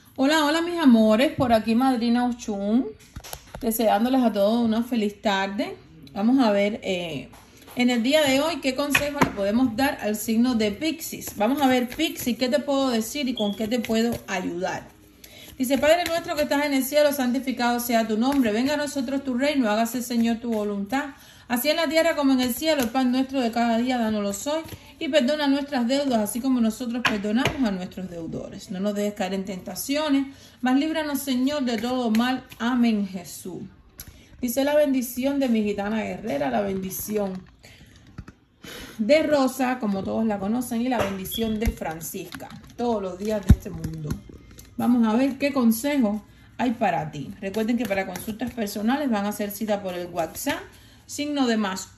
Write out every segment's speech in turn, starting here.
Hola, hola mis amores, por aquí Madrina Ochun, deseándoles a todos una feliz tarde. Vamos a ver en el día de hoy qué consejo le podemos dar al signo de Piscis. Vamos a ver Piscis, qué te puedo decir y con qué te puedo ayudar. Dice, Padre nuestro que estás en el cielo, santificado sea tu nombre. Venga a nosotros tu reino, hágase Señor tu voluntad. Así en la tierra como en el cielo, el pan nuestro de cada día, dánoslo hoy. Y perdona nuestras deudas, así como nosotros perdonamos a nuestros deudores. No nos dejes caer en tentaciones, mas líbranos, Señor, de todo mal. Amén, Jesús. Dice la bendición de mi gitana guerrera, la bendición de Rosa, como todos la conocen, y la bendición de Francisca, todos los días de este mundo. Vamos a ver qué consejo hay para ti. Recuerden que para consultas personales van a hacer cita por el WhatsApp, signo de más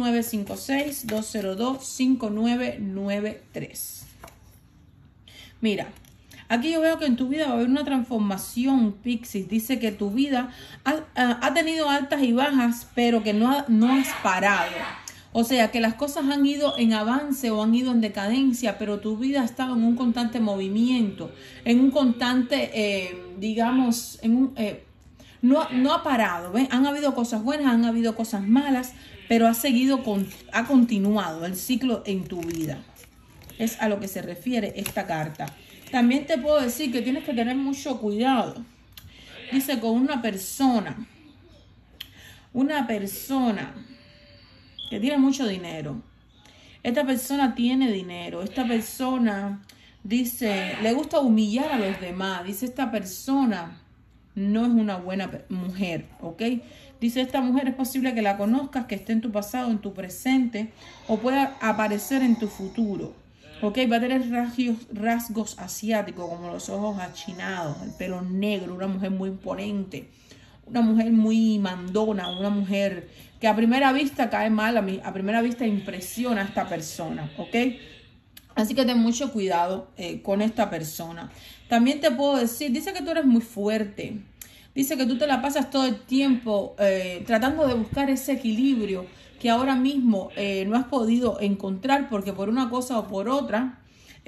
1956-202-5993. Mira, aquí yo veo que en tu vida va a haber una transformación, Piscis. Dice que tu vida ha tenido altas y bajas, pero que no has parado. O sea, que las cosas han ido en avance o han ido en decadencia, pero tu vida ha estado en un constante movimiento, en un constante, no ha parado. ¿Ves? Han habido cosas buenas, han habido cosas malas, pero ha continuado el ciclo en tu vida. Es a lo que se refiere esta carta. También te puedo decir que tienes que tener mucho cuidado. Dice con una persona que tiene mucho dinero. Esta persona tiene dinero. Esta persona, dice, le gusta humillar a los demás. Dice, esta persona no es una buena mujer, ¿ok? Dice, esta mujer es posible que la conozcas, que esté en tu pasado, en tu presente, o pueda aparecer en tu futuro, ¿ok? Va a tener rasgos asiáticos, como los ojos achinados, el pelo negro, una mujer muy imponente, una mujer muy mandona, una mujer que a primera vista cae mal, a primera vista impresiona a esta persona, ¿ok? Así que ten mucho cuidado con esta persona. También te puedo decir, dice que tú eres muy fuerte. Dice que tú te la pasas todo el tiempo tratando de buscar ese equilibrio que ahora mismo no has podido encontrar porque por una cosa o por otra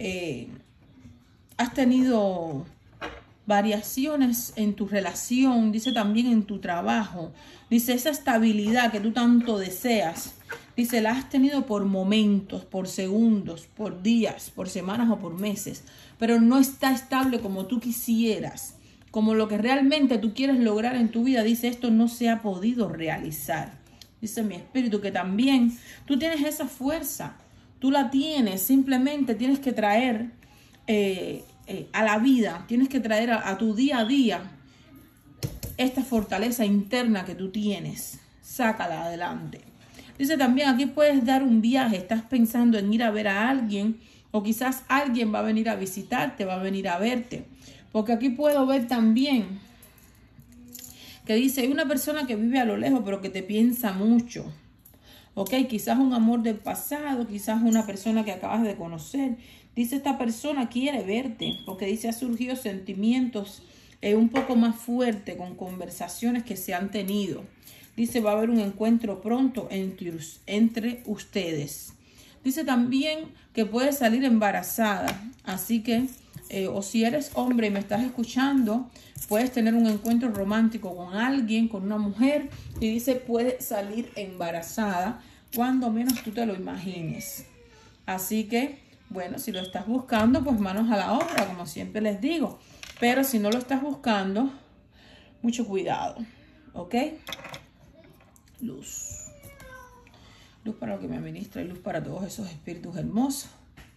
has tenido variaciones en tu relación, dice también en tu trabajo. Dice esa estabilidad que tú tanto deseas. Dice, la has tenido por momentos, por segundos, por días, por semanas o por meses, pero no está estable como tú quisieras, como lo que realmente tú quieres lograr en tu vida. Dice, esto no se ha podido realizar. Dice mi espíritu que también tú tienes esa fuerza, tú la tienes, simplemente tienes que traer a la vida, tienes que traer a tu día a día esta fortaleza interna que tú tienes. Sácala adelante. Dice también, aquí puedes dar un viaje, estás pensando en ir a ver a alguien o quizás alguien va a venir a visitarte, va a venir a verte. Porque aquí puedo ver también que dice, hay una persona que vive a lo lejos pero que te piensa mucho. Ok, quizás un amor del pasado, quizás una persona que acabas de conocer. Dice, esta persona quiere verte porque dice, ha surgido sentimientos un poco más fuertes con conversaciones que se han tenido. Dice, va a haber un encuentro pronto entre ustedes. Dice también que puedes salir embarazada. Así que, o si eres hombre y me estás escuchando, puedes tener un encuentro romántico con alguien, con una mujer. Y dice, puedes salir embarazada cuando menos tú te lo imagines. Así que, bueno, si lo estás buscando, pues manos a la obra, como siempre les digo. Pero si no lo estás buscando, mucho cuidado, ¿ok? Luz. Luz para lo que me administra y luz para todos esos espíritus hermosos.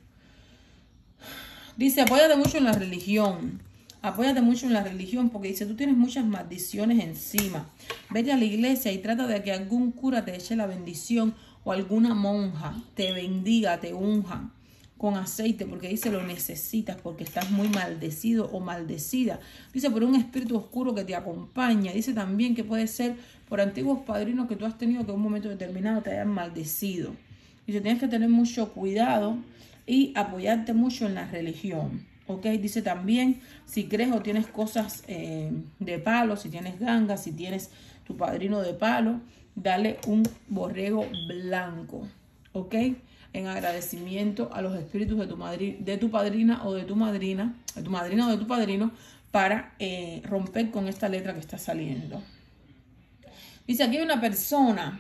Dice, apóyate mucho en la religión. Apóyate mucho en la religión porque dice, tú tienes muchas maldiciones encima. Vete a la iglesia y trata de que algún cura te eche la bendición o alguna monja te bendiga, te unja con aceite porque dice, lo necesitas porque estás muy maldecido o maldecida. Dice, por un espíritu oscuro que te acompaña. Dice también que puede ser por antiguos padrinos que tú has tenido que en un momento determinado te hayan maldecido. Dice, tienes que tener mucho cuidado y apoyarte mucho en la religión. ¿Ok? Dice también, si crees o tienes cosas de palo, si tienes gangas, si tienes tu padrino de palo, dale un borrego blanco. ¿Ok? En agradecimiento a los espíritus de tu padrina o de tu madrina, de tu madrina o de tu padrino, para romper con esta letra que está saliendo. Dice, aquí hay una persona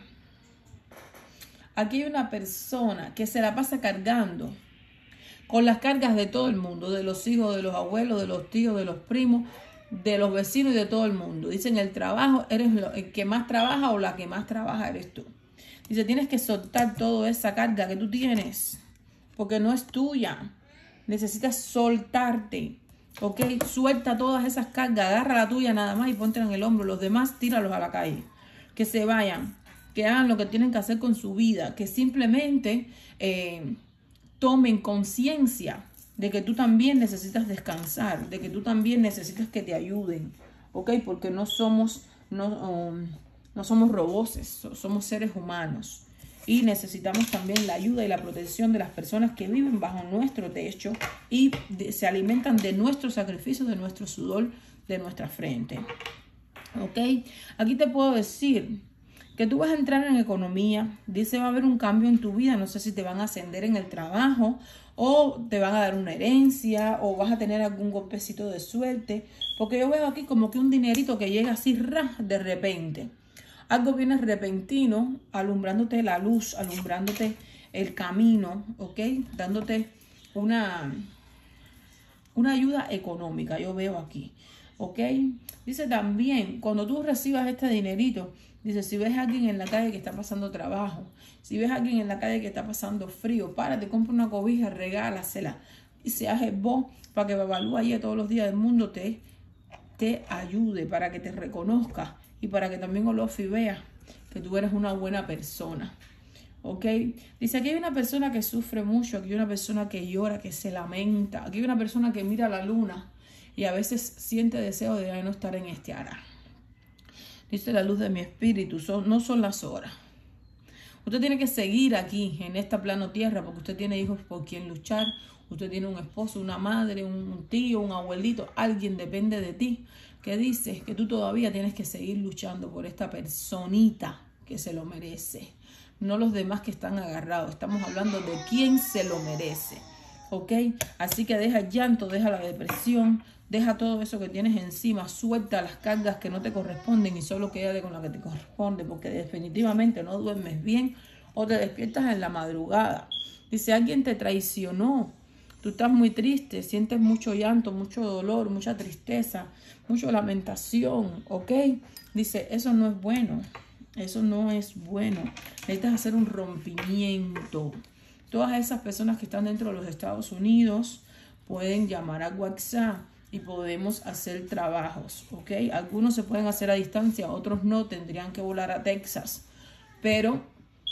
que se la pasa cargando con las cargas de todo el mundo, de los hijos, de los abuelos, de los tíos, de los primos, de los vecinos y de todo el mundo. Dice, en el trabajo eres el que más trabaja o la que más trabaja eres tú. Dice, tienes que soltar toda esa carga que tú tienes, porque no es tuya. Necesitas soltarte, ¿ok? Suelta todas esas cargas, agarra la tuya nada más y ponte en el hombro. Los demás, tíralos a la calle. Que se vayan, que hagan lo que tienen que hacer con su vida, que simplemente tomen conciencia de que tú también necesitas descansar, de que tú también necesitas que te ayuden, ¿ok? Porque no somos robots, somos seres humanos y necesitamos también la ayuda y la protección de las personas que viven bajo nuestro techo y se alimentan de nuestros sacrificios, de nuestro sudor, de nuestra frente, ¿ok? Aquí te puedo decir que tú vas a entrar en economía. Dice, va a haber un cambio en tu vida. No sé si te van a ascender en el trabajo o te van a dar una herencia o vas a tener algún golpecito de suerte. Porque yo veo aquí como que un dinerito que llega así de repente. Algo viene repentino, alumbrándote la luz, alumbrándote el camino, ¿ok? Dándote una ayuda económica, yo veo aquí, ¿ok? Dice también, cuando tú recibas este dinerito, dice, si ves a alguien en la calle que está pasando trabajo, si ves a alguien en la calle que está pasando frío, párate, compra una cobija, regálasela y se hace vos para que Babalú allí todos los días del mundo te ayude, para que te reconozca y para que también Olofi vea que tú eres una buena persona, ¿ok? Dice, aquí hay una persona que sufre mucho, aquí hay una persona que llora, que se lamenta, aquí hay una persona que mira la luna y a veces siente deseo de ya no estar en este ara. Dice, la luz de mi espíritu, no son las horas. Usted tiene que seguir aquí, en esta plano tierra, porque usted tiene hijos por quien luchar. Usted tiene un esposo, una madre, un tío, un abuelito. Alguien depende de ti. Que dice que tú todavía tienes que seguir luchando por esta personita que se lo merece. No los demás que están agarrados. Estamos hablando de quién se lo merece. ¿Ok? Así que deja el llanto, deja la depresión. Deja todo eso que tienes encima, suelta las cargas que no te corresponden y solo quédate con la que te corresponde, porque definitivamente no duermes bien o te despiertas en la madrugada. Dice, alguien te traicionó, tú estás muy triste, sientes mucho llanto, mucho dolor, mucha tristeza, mucha lamentación, ¿ok? Dice, eso no es bueno, eso no es bueno. Necesitas hacer un rompimiento. Todas esas personas que están dentro de los Estados Unidos pueden llamar a WhatsApp y podemos hacer trabajos, ¿ok? Algunos se pueden hacer a distancia, otros no, tendrían que volar a Texas. Pero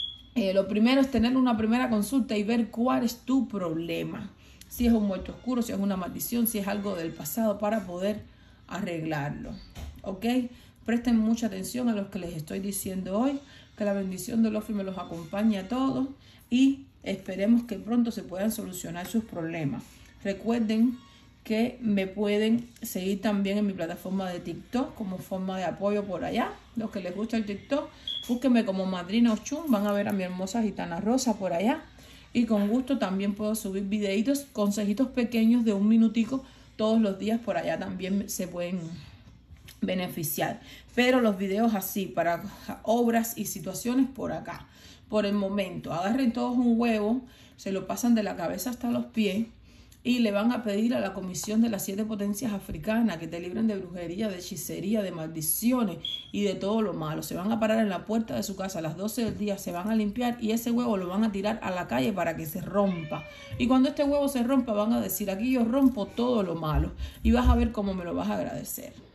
lo primero es tener una primera consulta y ver cuál es tu problema. Si es un muerto oscuro, si es una maldición, si es algo del pasado, para poder arreglarlo, ¿ok? Presten mucha atención a lo que les estoy diciendo hoy. Que la bendición de Olofi me los acompañe a todos y esperemos que pronto se puedan solucionar sus problemas. Recuerden que me pueden seguir también en mi plataforma de TikTok como forma de apoyo por allá. Los que les gusta el TikTok, búsquenme como Madrina Oshun, van a ver a mi hermosa gitana rosa por allá. Y con gusto también puedo subir videitos, consejitos pequeños de 1 minutico todos los días por allá también se pueden beneficiar. Pero los videos así, para obras y situaciones por acá. Por el momento, agarren todos un huevo, se lo pasan de la cabeza hasta los pies y le van a pedir a la Comisión de las 7 Potencias Africanas que te libren de brujería, de hechicería, de maldiciones y de todo lo malo. Se van a parar en la puerta de su casa a las 12 del día, se van a limpiar y ese huevo lo van a tirar a la calle para que se rompa. Y cuando este huevo se rompa van a decir, aquí yo rompo todo lo malo y vas a ver cómo me lo vas a agradecer.